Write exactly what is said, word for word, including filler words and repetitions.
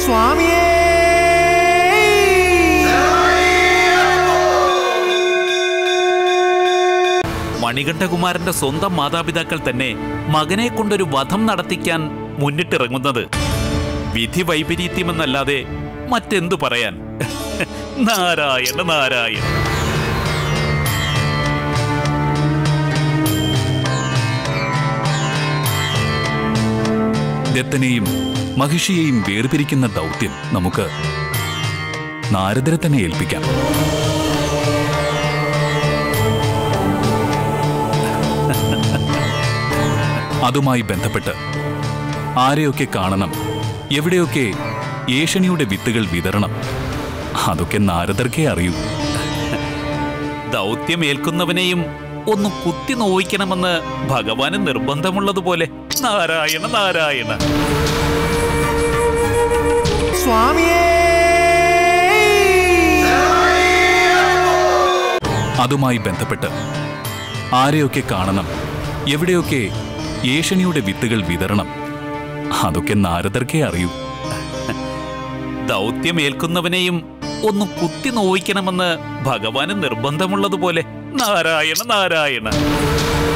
സ്വാമിയേ. മണികണ്ഠകുമാരന്റെ സ്വന്തം മാതാപിതാക്കൾ തന്നെ മകനെ കൊണ്ടൊരു വധം നടത്തിക്കാൻ മുന്നിട്ടിറങ്ങുന്നത് വിധി വൈപരീത്യമെന്നല്ലാതെ മറ്റെന്തു പറയാൻ? നാരായണ നാരായണ. ദത്തനെയും മഹിഷിയെയും വേർപിരിക്കുന്ന ദൗത്യം നമുക്ക് നാരദരെ തന്നെ ഏൽപ്പിക്കാം. അതുമായി ബന്ധപ്പെട്ട് ആരെയൊക്കെ കാണണം, എവിടെയൊക്കെ ഏഷണിയുടെ വിത്തുകൾ വിതരണം, അതൊക്കെ നാരദർക്കേ അറിയൂ. ദൗത്യമേൽക്കുന്നവനെയും ഒന്ന് കുത്തി നോവിക്കണമെന്ന് ഭഗവാന് നിർബന്ധമുള്ളതുപോലെ. നാരായണ നാരായണ. സ്വാമിയേ. അതുമായി ബന്ധപ്പെട്ട് ആരെയൊക്കെ കാണണം, എവിടെയൊക്കെ ഏഷണിയുടെ വിത്തുകൾ വിതരണം, അതൊക്കെ നാരദർക്കേ അറിയൂ. ദൗത്യമേൽക്കുന്നവനെയും ഒന്ന് കുത്തി നോവിക്കണമെന്ന് ഭഗവാന് നിർബന്ധമുള്ളതുപോലെ. നാരായണ നാരായണ.